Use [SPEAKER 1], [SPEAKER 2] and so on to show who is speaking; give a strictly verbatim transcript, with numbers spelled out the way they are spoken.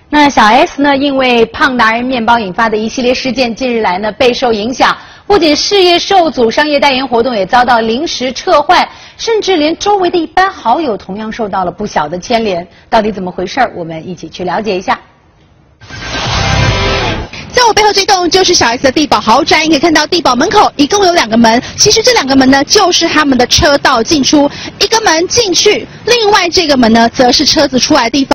[SPEAKER 1] 那小 S 呢，因为胖达人面包引发的一系列事件，近日来呢备受影响，不仅事业受阻，商业代言活动也遭到临时撤换，甚至连周围的一般好友同样受到了不小的牵连。到底怎么回事？我们一起去了解一下。
[SPEAKER 2] 在我背后这栋就是小 S 的地堡豪宅，你可以看到地堡门口一共有两个门，其实这两个门呢就是他们的车道进出，一个门进去，另外这个门呢则是车子出来的地方。